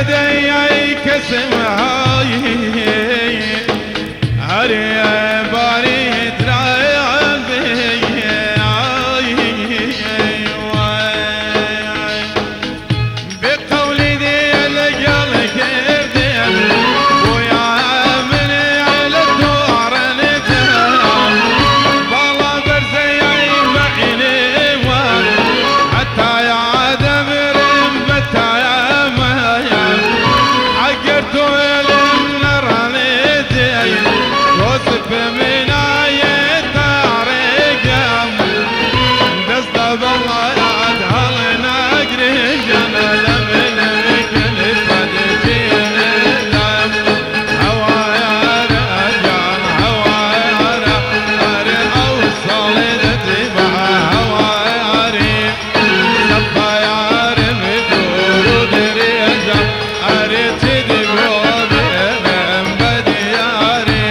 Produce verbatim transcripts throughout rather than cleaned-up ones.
بدي كسم هاي هري باري ترابي بقولي دي القل كردي ويا من على الدور نتام والله برزي بعيني حتى يا دبر متى يا مايا عقرتو النار عليتي وصف من آية طارق دست بالله عاد هالنا قريج انا لمن كل فدتي نلام هوايا رجال هوايا رجال اوصل لتبع هوايا ريح سبا يا رمدور ودريجا اريد تدقوا بهم بدياري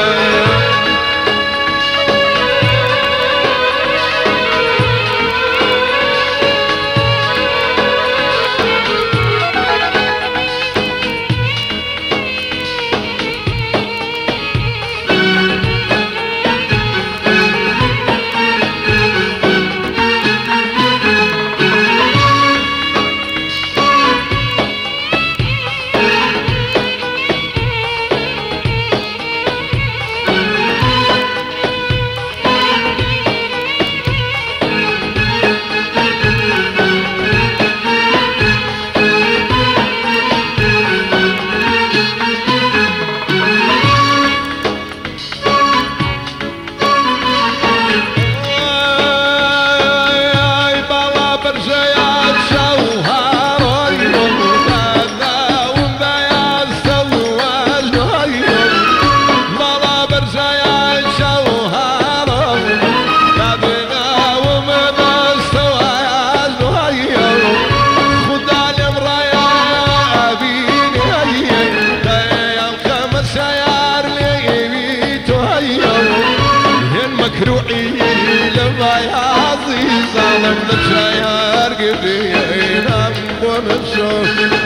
مكروعي لما يعزي ظالم للشيار قدينا ونشوف